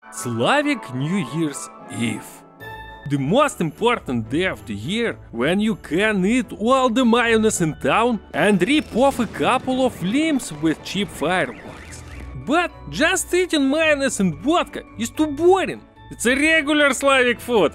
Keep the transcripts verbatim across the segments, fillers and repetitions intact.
Slavic New Year's Eve. The most important day of the year, when you can eat all the mayonnaise in town and rip off a couple of limbs with cheap fireworks. But just eating mayonnaise and vodka is too boring. It's a regular Slavic food.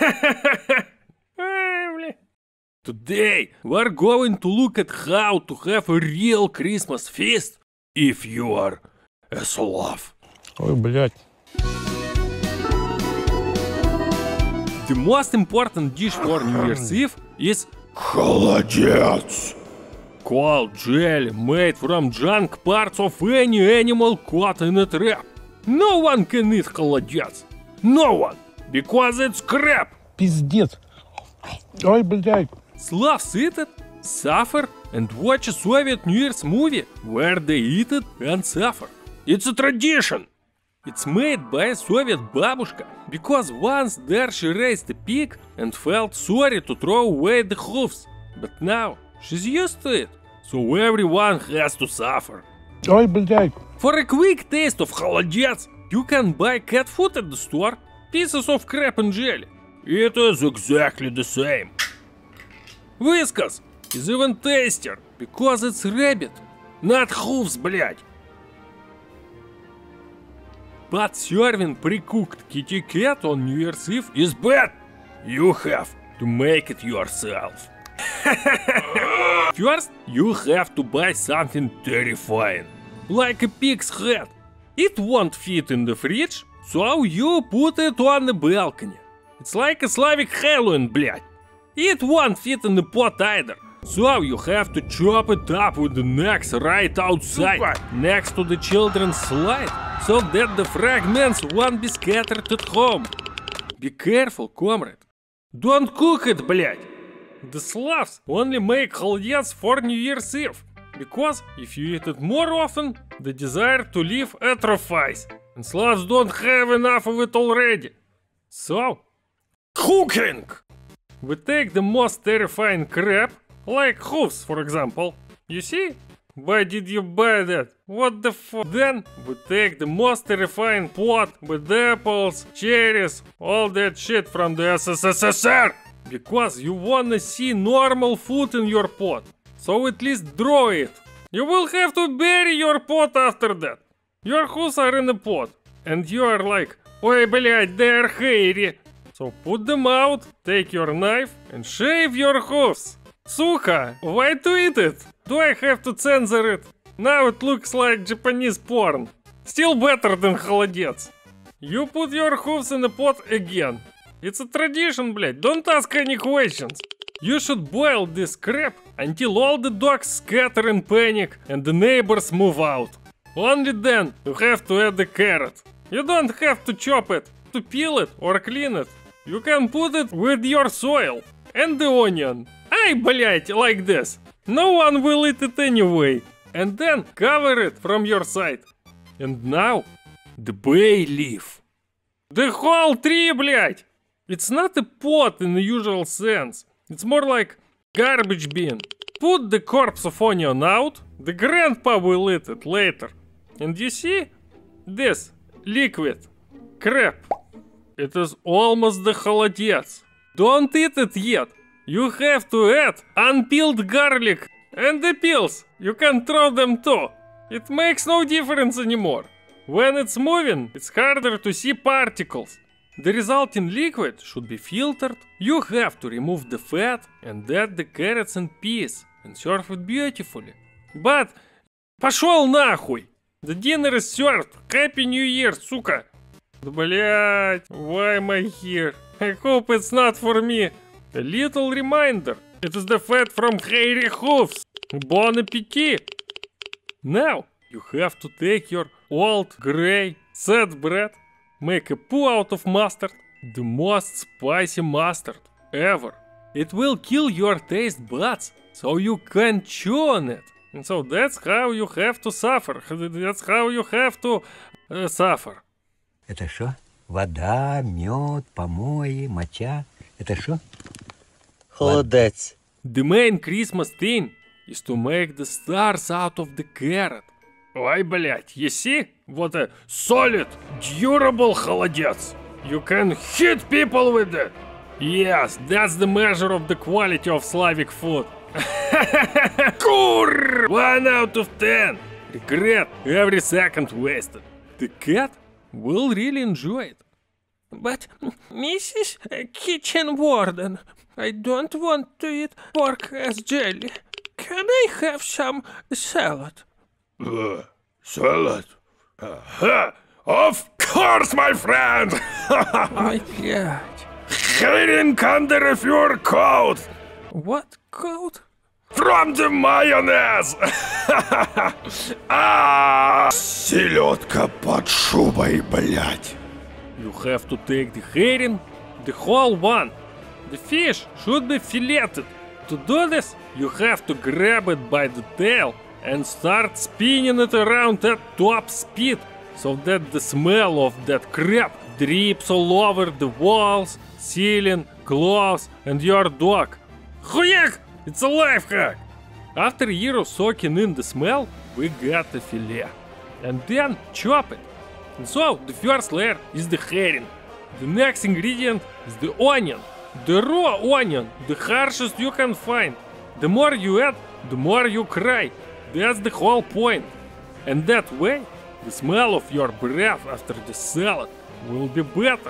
Today we're going to look at how to have a real Christmas feast if you are a Slav. Ой, блядь. The most important dish for New Year's Eve is холодец, cold jelly made from junk parts of any animal caught in a trap. No one can eat холодец. No one, because it's crap. Пиздец. Ой, блядь. Slavs eat it, suffer, and watch a Soviet New Year's movie where they eat it and suffer. It's a tradition. It's made by a Soviet babushka because once there she raised a pig and felt sorry to throw away the hoofs. But now she's used to it, so everyone has to suffer. Ой, блядь. For a quick taste of холодец, you can buy cat food at the store, pieces of crap and jelly. It is exactly the same. Whiskas is even tastier because it's rabbit, not hoofs, блядь. But serving pre-cooked kitty cat on New Year's Eve is bad. You have to make it yourself. First, you have to buy something terrifying, like a pig's head. It won't fit in the fridge, so you put it on the balcony. It's like a Slavic Halloween, блядь. It won't fit in the pot either, so you have to chop it up with the necks right outside, next to the children's slide, so that the fragments won't be scattered at home. Be careful, comrade. Don't cook it, блядь. The Slavs only make холодец for New Year's Eve, because if you eat it more often, the desire to live atrophies, and Slavs don't have enough of it already. So, cooking! We take the most terrifying crap, like hoofs, for example. You see? Why did you buy that? What the fuck? Then we take the most terrifying pot with apples, cherries, all that shit from the S S S R. Because you wanna see normal food in your pot. So at least draw it. You will have to bury your pot after that. Your hoofs are in the pot. And you are like, ой, блядь, they are hairy. So put them out, take your knife and shave your hoofs. Suka, why to eat it? Do I have to censor it? Now it looks like Japanese porn. Still better than холодец. You put your hoofs in the pot again. It's a tradition, блядь, don't ask any questions. You should boil this crap until all the dogs scatter in panic and the neighbors move out. Only then you have to add the carrot. You don't have to chop it, to peel it or clean it. You can put it with your soil and the onion. Ай, блять, like this. No one will eat it anyway. And then cover it from your side. And now, the bay leaf. The whole tree, блять. It's not a pot in the usual sense. It's more like garbage bin. Put the corpse of onion out. The grandpa will eat it later. And you see? This liquid crap. It is almost the холодец. Don't eat it yet. You have to add unpeeled garlic and the peels. You can throw them too. It makes no difference anymore. When it's moving, it's harder to see particles. The resulting liquid should be filtered. You have to remove the fat and add the carrots and peas and serve it beautifully. But пошел нахуй! The dinner is served. Happy New Year, сука! Блять, why am I here? I hope it's not for me. A little reminder. It is the fat from hairy hoofs. Bon appetit. Now you have to take your old grey sad bread, make a poo out of mustard, the most spicy mustard ever. It will kill your taste buds, so you can chew on it. And so that's how you have to suffer. That's how you have to uh, suffer. Это что? Вода, мед, помои, моча. Это что? Холодец. The main Christmas thing is to make the stars out of the carrot. Ой, блять, you see? What a solid, durable холодец. You can hit people with it. Yes, that's the measure of the quality of Slavic food. Kurr! One out of ten. Regret every second wasted. The cat will really enjoy it. But, Missus Kitchen Warden, I don't want to eat pork as jelly. Can I have some salad? Uh, salad? Uh, of course, my friend! Ой, блядь. Herring under a fur coat! What coat? From the mayonnaise! Ah, селедка под шубой, блядь! You have to take the herring, the whole one. The fish should be filleted. To do this, you have to grab it by the tail and start spinning it around at top speed, so that the smell of that crab drips all over the walls, ceiling, clothes, and your dog. Хуяк! It's a life hack! After a year of soaking in the smell, we got the fillet. And then chop it. And so, the first layer is the herring. The next ingredient is the onion. The raw onion, the harshest you can find. The more you add, the more you cry. That's the whole point. And that way, the smell of your breath after the salad will be better.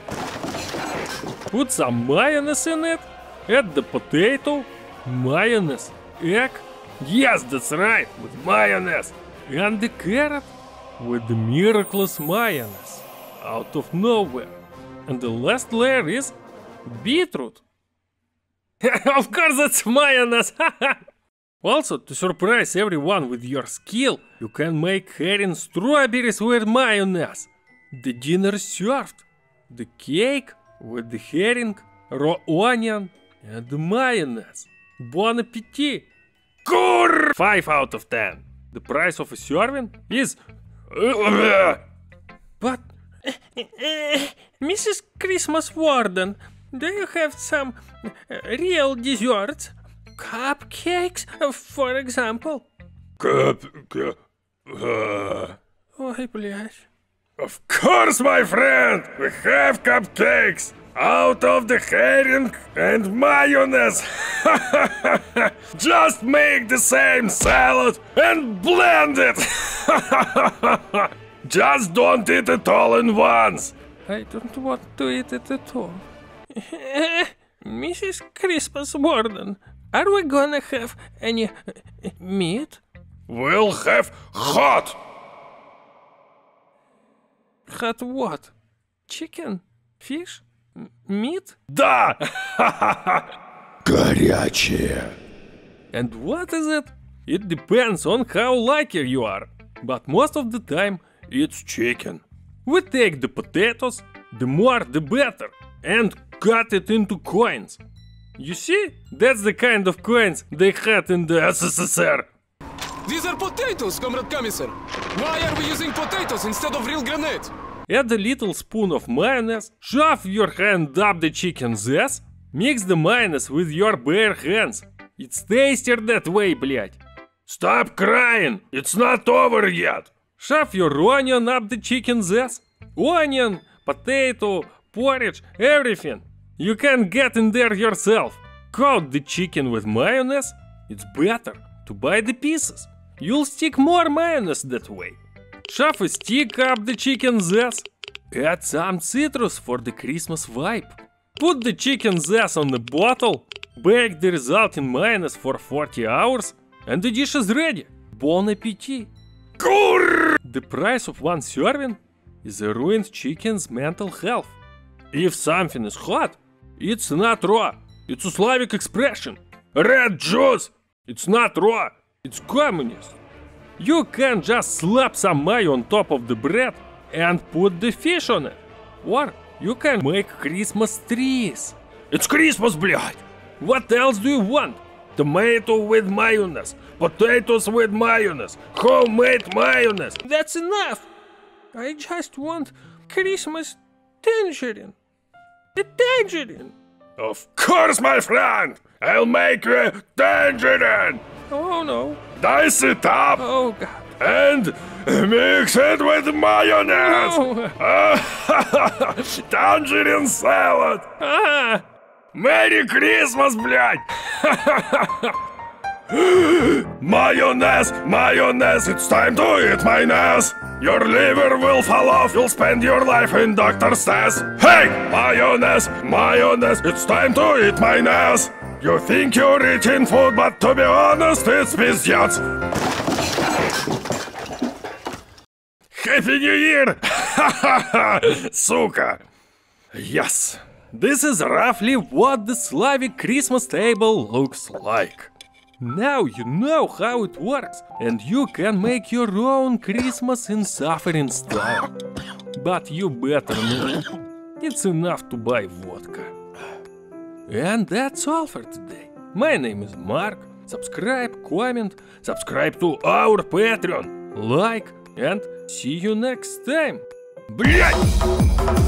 Put some mayonnaise in it. Add the potato, mayonnaise, egg. Yes, that's right, with mayonnaise. And the carrot with the miraculous mayonnaise out of nowhere. And the last layer is beetroot. Of course, that's mayonnaise. Also, to surprise everyone with your skill, you can make herring strawberries with mayonnaise. The dinner is served. The cake with the herring, raw onion, and the mayonnaise. Bon appetit! Kurr! five out of ten. The price of a serving is... But... Missus Christmas Warden, do you have some uh, real desserts? Cupcakes, uh, for example? Cup... cup... Uh... Ой, блядь. Of course, my friend! We have cupcakes! Out of the herring and mayonnaise! Just make the same salad and blend it! Just don't eat it all in once! I don't want to eat it at all. Missus Christmas Warden, are we gonna have any uh, meat? We'll have hot! Hot what? Chicken? Fish? M- meat? Да! Горячее! And what is it? It depends on how lucky you are. But most of the time, it's chicken. We take the potatoes, the more the better, and cut it into coins. You see, that's the kind of coins they had in the S S S R. These are potatoes, Comrade Commissar. Why are we using potatoes instead of real grenades? Add a little spoon of mayonnaise, shove your hand up the chicken's ass, mix the mayonnaise with your bare hands. It's tastier that way, блядь. Stop crying, it's not over yet. Shove your onion up the chicken's ass. Onion, potato, porridge, everything. You can get in there yourself. Coat the chicken with mayonnaise. It's better to buy the pieces. You'll stick more mayonnaise that way. Shove a stick up the chicken's ass. Add some citrus for the Christmas vibe. Put the chicken's ass on a bottle. Bake the resulting mayonnaise for forty hours. And the dish is ready. Bon appetit. Kurr! The price of one serving is a ruined chicken's mental health. If something is hot, it's not raw. It's a Slavic expression. Red juice. It's not raw. It's communist. You can just slap some mayo on top of the bread and put the fish on it. Or you can make Christmas trees. It's Christmas, блядь! What else do you want? Tomato with mayonnaise, potatoes with mayonnaise, homemade mayonnaise. That's enough! I just want Christmas tangerine. The tangerine! Of course, my friend! I'll make you a tangerine! Oh no. Dice it up! Oh god. and mix it with mayonnaise. Tangerine salad. Ah, Merry Christmas, блядь! Mayonnaise, mayonnaise, it's time to eat mayonnaise. Your liver will fall off, you'll spend your life in doctor's stays. Hey! Mayonnaise, mayonnaise, it's time to eat mayonnaise. You think you're eating food, but to be honest, it's пиздец. Happy New Year! Сука! Yes, this is roughly what the Slavic Christmas table looks like. Now you know how it works, and you can make your own Christmas in suffering style. But you better know, it's enough to buy vodka. And that's all for today. My name is Mark. Subscribe, comment, subscribe to our Patreon, like, and see you next time. Блять!